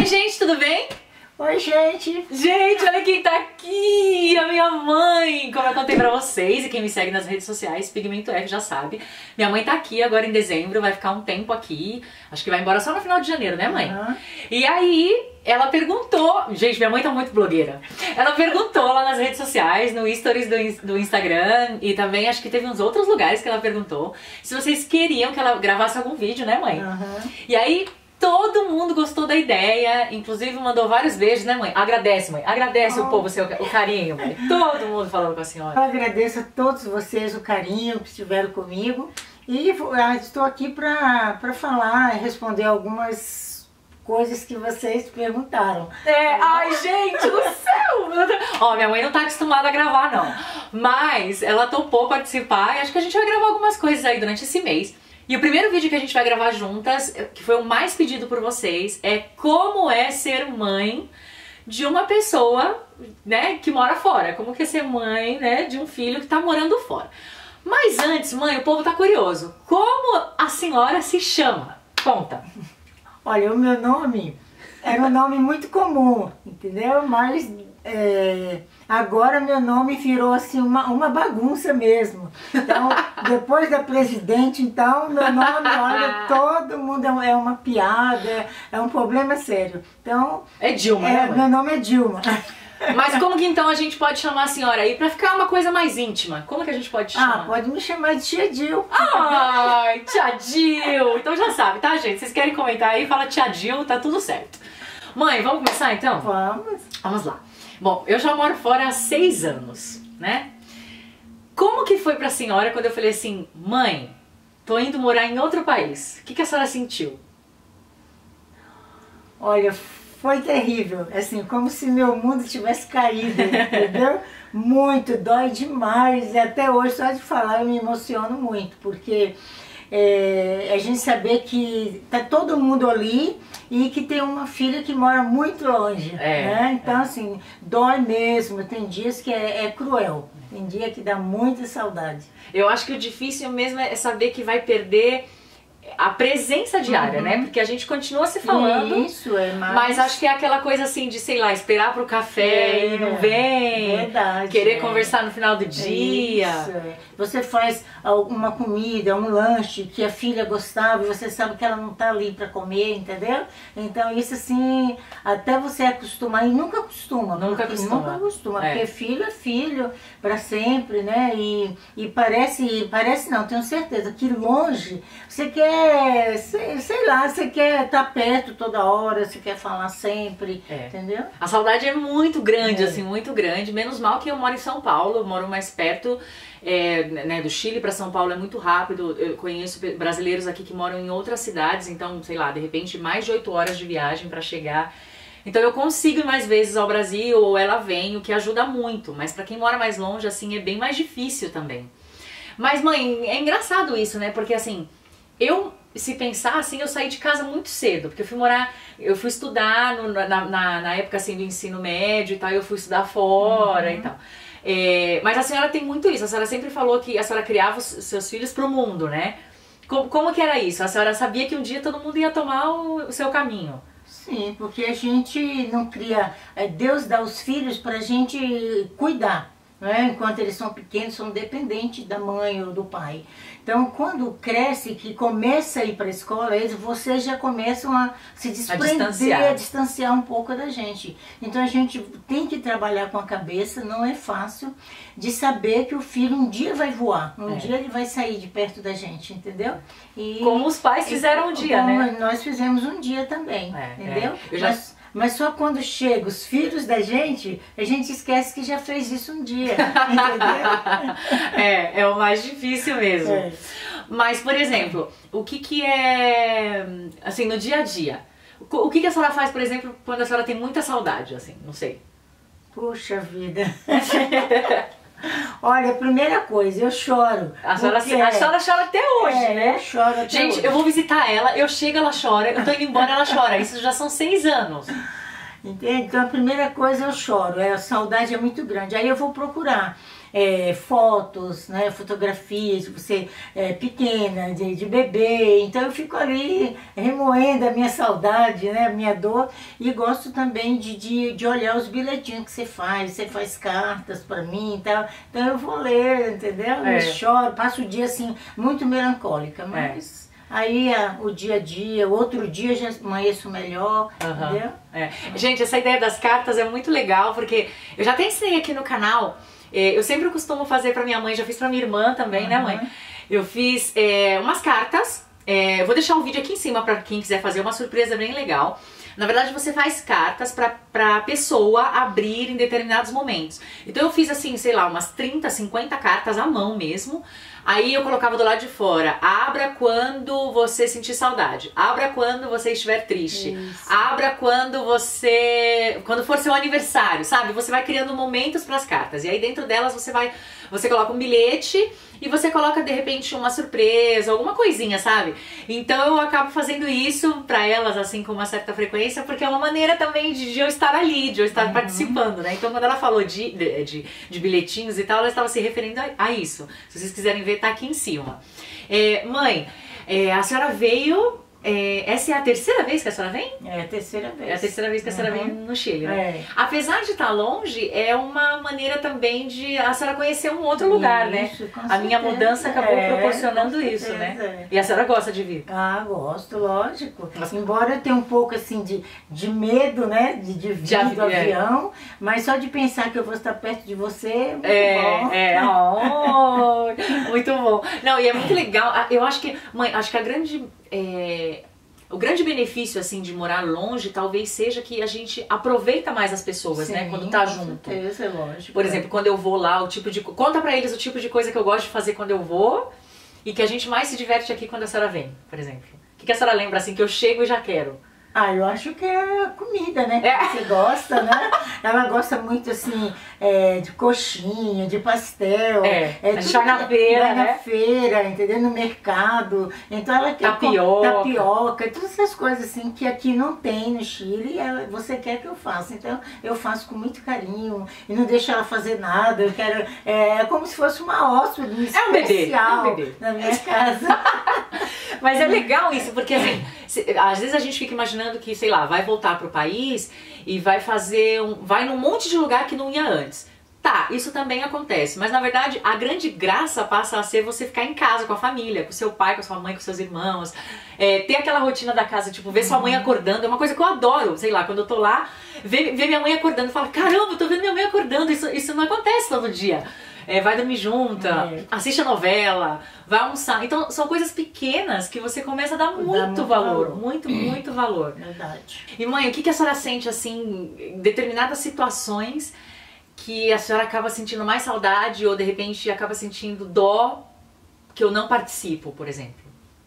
gente, tudo bem? Oi, gente! Gente, olha quem tá aqui! A minha mãe! Como eu contei pra vocês, e quem me segue nas redes sociais, Pigmento F já sabe. Minha mãe tá aqui agora em dezembro, vai ficar um tempo aqui. Acho que vai embora só no final de janeiro, né, mãe? Uhum. E aí, ela perguntou... Gente, minha mãe tá muito blogueira. Ela perguntou lá nas redes sociais, no stories do Instagram, e também acho que teve uns outros lugares que ela perguntou, se vocês queriam que ela gravasse algum vídeo, né, mãe? Uhum. E aí... todo mundo gostou da ideia, inclusive mandou vários beijos, né, mãe? Agradece, mãe. Agradece o povo, o carinho, mãe. Todo mundo falando com a senhora. Eu agradeço a todos vocês o carinho que estiveram comigo. E estou aqui para falar e responder algumas coisas que vocês perguntaram. Ai, gente do céu! Ó, minha mãe não tá acostumada a gravar, não. Mas ela topou participar e acho que a gente vai gravar algumas coisas aí durante esse mês. E o primeiro vídeo que a gente vai gravar juntas, que foi o mais pedido por vocês, é como é ser mãe de uma pessoa, né, que mora fora. Como que é ser mãe, né, de um filho que tá morando fora. Mas antes, mãe, o povo tá curioso. Como a senhora se chama? Conta. Olha, o meu nome era um nome muito comum, entendeu? Mas agora meu nome virou assim uma bagunça mesmo. Então, depois da presidente, então, meu nome, olha, todo mundo é uma piada, é um problema sério. Então, é Dilma, né, mãe? Meu nome é Dilma. Mas como que então a gente pode chamar a senhora aí pra ficar uma coisa mais íntima? Como que a gente pode chamar? Ah, pode me chamar de tia Dil. Ai, tia Dil! Então já sabe, tá, gente? Vocês querem comentar aí, fala tia Dil, tá tudo certo. Mãe, vamos começar então? Vamos. Vamos lá. Bom, eu já moro fora há 6 anos, né? Como que foi pra senhora quando eu falei assim, mãe, tô indo morar em outro país? O que a senhora sentiu? Olha, foi terrível, assim, como se meu mundo tivesse caído, entendeu? Muito, dói demais, e até hoje, só de falar, eu me emociono muito, porque a gente saber que tá todo mundo ali e que tem uma filha que mora muito longe, né? Então, assim, dói mesmo, tem dias que é cruel, tem dia que dá muita saudade. Eu acho que o difícil mesmo é saber que vai perder a presença diária, né? Porque a gente continua se falando. Isso, mas acho que é aquela coisa assim de, sei lá, esperar pro café e não vem. Verdade. Querer conversar no final do dia. Isso. Você faz uma comida, um lanche que a filha gostava e você sabe que ela não tá ali para comer, entendeu? Então isso assim, até você acostumar, e nunca acostuma. Nunca acostuma, porque filho é filho para sempre, né? E parece não, tenho certeza que longe você quer, sei lá, você quer estar perto toda hora, você quer falar sempre, entendeu? A saudade é muito grande, assim, muito grande. Menos mal que eu moro em São Paulo, eu moro mais perto, né, do Chile para São Paulo é muito rápido. Eu conheço brasileiros aqui que moram em outras cidades, então, sei lá, de repente mais de 8 horas de viagem para chegar. Então eu consigo ir mais vezes ao Brasil, ou ela vem, o que ajuda muito. Mas para quem mora mais longe, assim, é bem mais difícil também. Mas, mãe, é engraçado isso, né? Porque, assim, se pensar assim, eu saí de casa muito cedo, porque eu fui estudar na época assim do ensino médio e tal, eu fui estudar fora e tal. Mas a senhora tem muito isso, a senhora sempre falou que a senhora criava os seus filhos pro mundo, né? Como que era isso? A senhora sabia que um dia todo mundo ia tomar o seu caminho? Sim, porque a gente não cria, Deus dá os filhos pra gente cuidar. Enquanto eles são pequenos, são dependentes da mãe ou do pai. Então, quando cresce, que começa a ir para a escola, vocês já começam a se desprender, a distanciar um pouco da gente. Então, a gente tem que trabalhar com a cabeça, não é fácil, de saber que o filho um dia vai voar, um dia ele vai sair de perto da gente, entendeu? Como os pais fizeram um dia, né? Nós fizemos um dia também, entendeu? Mas só quando chegam os filhos da gente, a gente esquece que já fez isso um dia, entendeu? É o mais difícil mesmo. Mas, por exemplo, o que é, assim, no dia a dia? O que a senhora faz, por exemplo, quando a senhora tem muita saudade, assim, não sei? Puxa vida! Olha, a primeira coisa, eu choro. A senhora chora até hoje, né? Eu choro até hoje. Gente, eu vou visitar ela, eu chego, ela chora, eu tô indo embora, ela chora. Isso já são 6 anos. Entende? Então a primeira coisa eu choro, a saudade é muito grande. Aí eu vou procurar fotos, né, fotografias de você pequena, de bebê. Então eu fico ali remoendo a minha saudade, né, a minha dor. E gosto também de olhar os bilhetinhos que você faz cartas para mim e tal. Então eu vou ler, entendeu? Eu choro, passo o dia assim muito melancólica, mas... Aí o dia a dia, o outro dia já amanheço melhor, entendeu? Gente, essa ideia das cartas é muito legal, porque eu já até ensinei aqui no canal, eu sempre costumo fazer pra minha mãe, já fiz pra minha irmã também, né, mãe? Eu fiz umas cartas, eu vou deixar um vídeo aqui em cima pra quem quiser fazer, uma surpresa bem legal. Na verdade, você faz cartas pra pessoa abrir em determinados momentos. Então eu fiz assim, sei lá, umas 30, 50 cartas à mão mesmo. Aí eu colocava do lado de fora: abra quando você sentir saudade, abra quando você estiver triste, abra quando for seu aniversário, sabe? Você vai criando momentos para as cartas. E aí dentro delas você coloca um bilhete e você coloca de repente uma surpresa, alguma coisinha, sabe? Então eu acabo fazendo isso pra elas assim com uma certa frequência, porque é uma maneira também de eu estar ali, de eu estar participando, né? Então quando ela falou de bilhetinhos e tal, ela estava se referindo a isso. Se vocês quiserem ver, tá aqui em cima. Mãe, a senhora veio... essa é a terceira vez que a senhora vem? É a terceira vez. É a terceira vez que a senhora vem no Chile, né? Apesar de estar longe, é uma maneira também de a senhora conhecer um outro lugar, né? A minha mudança acabou proporcionando isso, né? E a senhora gosta de vir? Ah, gosto, lógico. Embora eu tenha um pouco assim de medo, né? De vir do avião, mas só de pensar que eu vou estar perto de você, muito bom. Muito bom. Não, e é muito legal. Eu acho que, mãe, acho que o grande benefício assim de morar longe talvez seja que a gente aproveita mais as pessoas, né, quando tá junto. Com certeza, é lógico. Por exemplo, quando eu vou lá, conta pra eles o tipo de coisa que eu gosto de fazer quando eu vou e que a gente mais se diverte aqui quando a senhora vem, por exemplo. O que a senhora lembra assim que eu chego e já quero? Ah, eu acho que é a comida, né? Que você gosta, né? Ela gosta muito, assim, de coxinha, de pastel. Tudo na feira, né? Na feira, entendeu? No mercado. Então ela quer tapioca, todas essas coisas, assim, que aqui não tem no Chile. Você quer que eu faça. Então, eu faço com muito carinho e não deixo ela fazer nada. Eu quero... É como se fosse uma hóspede especial na minha casa. Mas é legal isso, porque assim, às vezes a gente fica imaginando que, sei lá, vai voltar pro país e vai vai num monte de lugar que não ia antes. Tá, isso também acontece, mas na verdade a grande graça passa a ser você ficar em casa com a família, com seu pai, com sua mãe, com seus irmãos, ter aquela rotina da casa, tipo, ver sua mãe acordando, é uma coisa que eu adoro, sei lá, quando eu tô lá, ver minha mãe acordando e falar, caramba, eu tô vendo minha mãe acordando, isso não acontece todo dia. Vai dormir junta, assiste a novela, vai almoçar. Então são coisas pequenas que você começa a dar muito valor. Muito valor. Verdade. E mãe, o que a senhora sente assim, em determinadas situações que a senhora acaba sentindo mais saudade ou de repente acaba sentindo dó que eu não participo, por exemplo?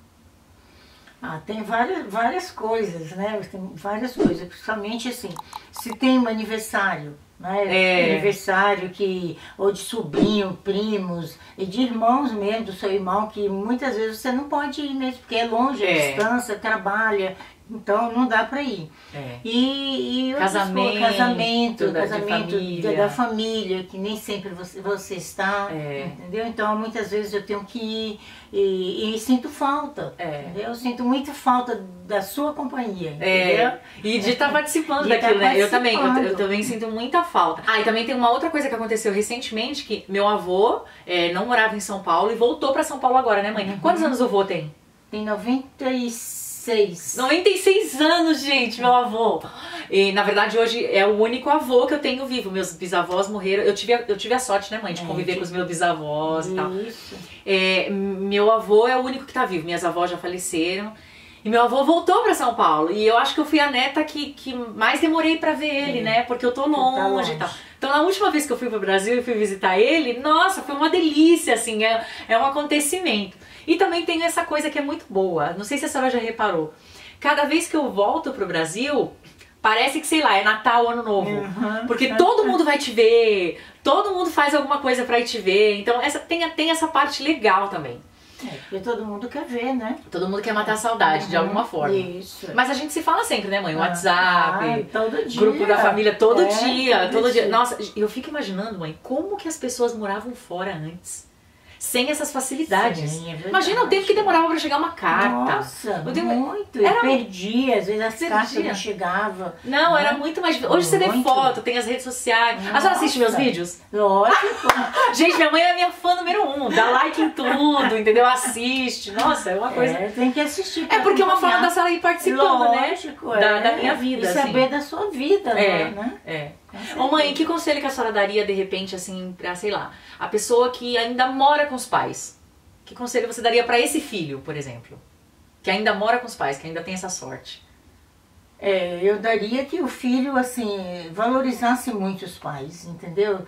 Tem várias coisas, né? Tem várias coisas, principalmente assim, se tem um aniversário, né? Aniversário ou de sobrinho, primos, e de irmãos mesmo, do seu irmão, que muitas vezes você não pode ir mesmo, porque é longe, a distância, trabalha, então não dá pra ir. E casamento da família, que nem sempre você está, entendeu? Então muitas vezes eu tenho que ir e sinto falta, entendeu? Eu sinto muita falta da sua companhia, entendeu? E de estar participando daquilo, né? Eu também sinto muita falta. E também tem uma outra coisa que aconteceu recentemente, que meu avô não morava em São Paulo e voltou pra São Paulo agora, né, mãe? Quantos anos o avô tem? Tem 96 anos, gente, meu avô. E na verdade hoje é o único avô que eu tenho vivo. Meus bisavós morreram. Eu tive a sorte, né, mãe, de conviver com os meus bisavós e tal. Meu avô é o único que tá vivo. Minhas avós já faleceram. E meu avô voltou pra São Paulo. E eu acho que eu fui a neta que mais demorei pra ver ele, né? Porque eu tô longe e tal. Então na última vez que eu fui pro Brasil e fui visitar ele, nossa, foi uma delícia, assim, é um acontecimento. E também tem essa coisa que é muito boa, não sei se a senhora já reparou. Cada vez que eu volto pro Brasil, parece que, sei lá, é Natal, Ano Novo. Porque todo mundo vai te ver, todo mundo faz alguma coisa pra ir te ver. Então tem essa parte legal também. Porque todo mundo quer ver, né? Todo mundo quer matar a saudade de alguma forma. Isso. Mas a gente se fala sempre, né, mãe? WhatsApp, todo dia. grupo da família, todo dia. Dia. Nossa, eu fico imaginando, mãe, como que as pessoas moravam fora antes? Sem essas facilidades. Sim, é imagina o tempo que demorava para chegar uma carta. Nossa, muito. Eu perdia, às vezes as cartas não chegavam. Não, era muito mais difícil. Hoje você vê foto, tem as redes sociais. A senhora assiste meus vídeos? Lógico. Gente, minha mãe é minha fã número 1. Dá like em tudo, entendeu? Assiste. Nossa, é uma coisa... tem que assistir. É porque é uma forma da senhora ir participando, lógico, né? Da minha vida. E saber da sua vida, né? Ô mãe, que conselho que a senhora daria, de repente, assim, pra, sei lá, a pessoa que ainda mora com os pais? Que conselho você daria pra esse filho, por exemplo? Que ainda mora com os pais, que ainda tem essa sorte. Eu daria que o filho, assim, valorizasse muito os pais, entendeu?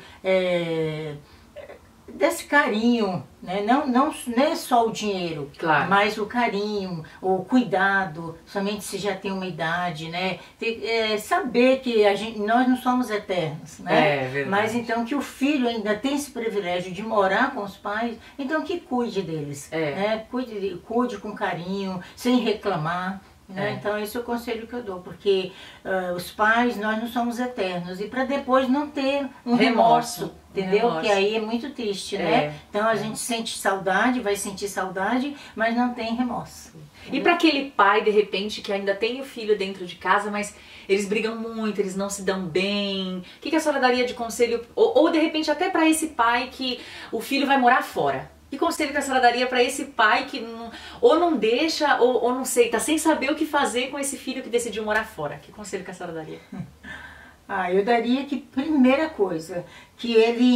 Desse carinho, né? Não é só o dinheiro, claro, mas o carinho, o cuidado, somente se já tem uma idade, né? Saber que nós não somos eternos, né? É verdade. Mas então que o filho ainda tem esse privilégio de morar com os pais, então que cuide deles, né? Cuide com carinho, sem reclamar. Né? Então esse é o conselho que eu dou, porque os pais, nós não somos eternos, e para depois não ter um remorso, entendeu? Porque aí é muito triste, né? Então a gente sente saudade, vai sentir saudade, mas não tem remorso. E para aquele pai, de repente, que ainda tem o filho dentro de casa, mas eles brigam muito, eles não se dão bem, o que a senhora daria de conselho? Ou de repente até para esse pai que o filho vai morar fora? Que conselho que a senhora daria para esse pai que ou não deixa, ou não sei, tá sem saber o que fazer com esse filho que decidiu morar fora? Que conselho que a senhora daria? Eu daria que, primeira coisa, que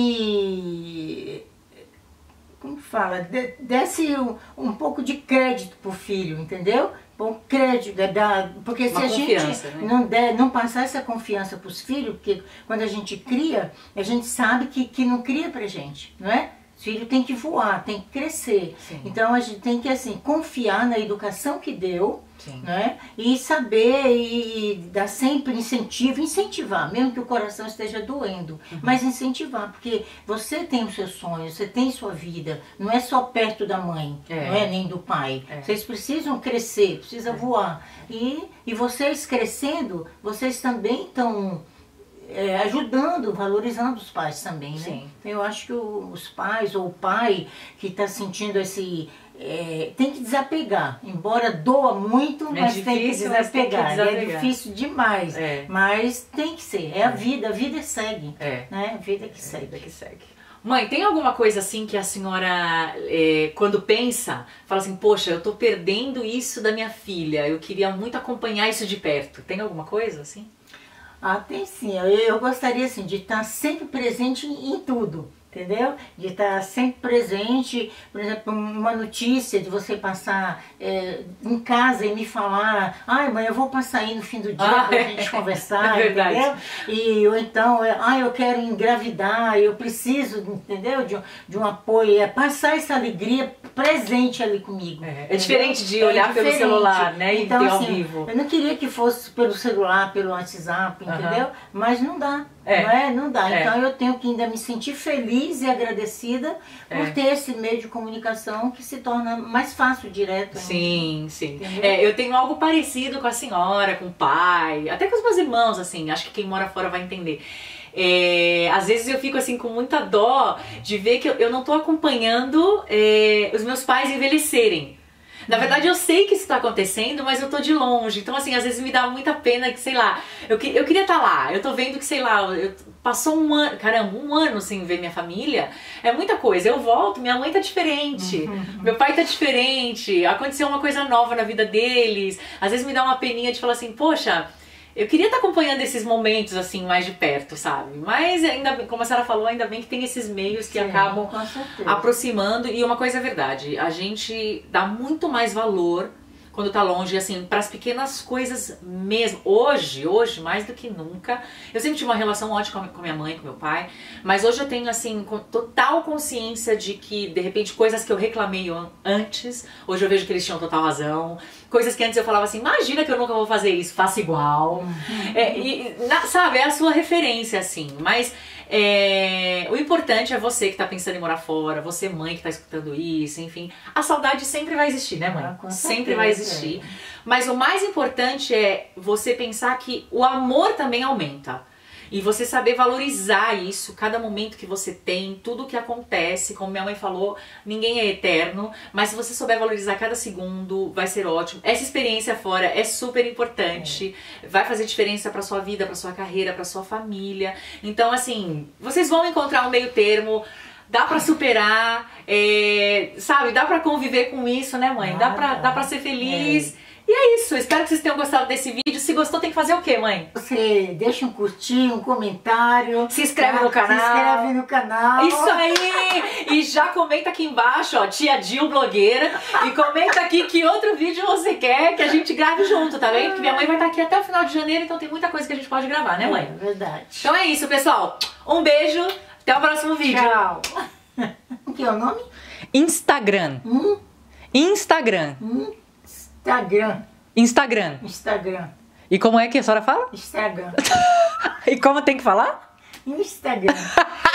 ele, como fala, desse um pouco de crédito pro filho, entendeu? Bom, crédito, porque se a gente não passar essa confiança para os filhos, porque quando a gente cria, a gente sabe que não cria pra gente, não é? O filho tem que voar, tem que crescer. Sim. Então a gente tem que assim, confiar na educação que deu, né? E saber e dar sempre incentivar, mesmo que o coração esteja doendo, mas incentivar, porque você tem os seus sonhos, você tem sua vida, não é só perto da mãe, não é nem do pai. Vocês precisam crescer, precisam voar. E vocês crescendo, vocês também estão ajudando, valorizando os pais também, né? Sim. Então eu acho que os pais, ou o pai que está sentindo esse... tem que desapegar, embora doa muito, mas tem que desapegar. É difícil demais, mas tem que ser, a vida segue, né? A vida que segue. A vida que segue. Mãe, tem alguma coisa assim que a senhora, quando pensa, fala assim, poxa, eu tô perdendo isso da minha filha, eu queria muito acompanhar isso de perto. Tem alguma coisa assim? Tem sim. Eu gostaria assim, de estar sempre presente em tudo, entendeu? De estar sempre presente, por exemplo, uma notícia de você passar em casa e me falar, mãe, eu vou passar aí no fim do dia pra gente conversar, entendeu? Ou então, eu quero engravidar, eu preciso, entendeu? De um apoio, passar essa alegria presente ali comigo. É diferente de olhar pelo celular, né? Então, e ter assim, ao vivo. Eu não queria que fosse pelo celular, pelo WhatsApp, entendeu? Mas não dá. Não dá. Então eu tenho que ainda me sentir feliz e agradecida por ter esse meio de comunicação que se torna mais fácil, direto. Sim, sim. Eu tenho algo parecido com a senhora, com o pai, até com os meus irmãos, assim, acho que quem mora fora vai entender. Às vezes eu fico assim com muita dó de ver que eu não tô acompanhando os meus pais envelhecerem. Na verdade eu sei que isso está acontecendo, mas eu tô de longe. Então assim, às vezes me dá muita pena que, sei lá, eu queria estar lá. Eu tô vendo que, sei lá, passou um ano, caramba, um ano sem ver minha família. É muita coisa. Eu volto, minha mãe tá diferente, meu pai tá diferente, aconteceu uma coisa nova na vida deles. Às vezes me dá uma peninha de falar assim, poxa, eu queria estar acompanhando esses momentos assim mais de perto, sabe? Mas ainda, como a senhora falou, ainda bem que tem esses meios que acabam aproximando. E uma coisa é verdade, a gente dá muito mais valor quando tá longe, assim, para as pequenas coisas mesmo. Hoje, mais do que nunca, eu sempre tive uma relação ótima com minha mãe, com meu pai, mas hoje eu tenho, assim, total consciência de que, de repente, coisas que eu reclamei antes, hoje eu vejo que eles tinham total razão. Coisas que antes eu falava assim, imagina que eu nunca vou fazer isso, faça igual. Sabe, é a sua referência, assim, mas O importante é você que tá pensando em morar fora, você mãe que tá escutando isso, enfim. A saudade sempre vai existir, né, mãe? Sempre vai existir. Mas o mais importante é você pensar que o amor também aumenta. E você saber valorizar isso, cada momento que você tem, tudo que acontece. Como minha mãe falou, ninguém é eterno, mas se você souber valorizar cada segundo, vai ser ótimo. Essa experiência fora é super importante, vai fazer diferença pra sua vida, pra sua carreira, pra sua família. Então, assim, vocês vão encontrar um meio termo. Dá pra superar, sabe? Dá pra conviver com isso, né, mãe? Dá pra ser feliz. E é isso, espero que vocês tenham gostado desse vídeo. Se gostou, tem que fazer o quê, mãe? Você deixa um curtir, um comentário. Se inscreve no canal. Se inscreve no canal. Isso aí! E já comenta aqui embaixo, ó, Tia Jill blogueira. E comenta aqui que outro vídeo você quer que a gente grave junto, tá bem? Porque minha mãe vai estar aqui até o final de janeiro, então tem muita coisa que a gente pode gravar, né, mãe? É verdade. Então é isso, pessoal. Um beijo, até o próximo vídeo. Tchau. O que é o nome? Instagram. Instagram. Instagram. E como é que a senhora fala? Instagram. E como tem que falar? Instagram.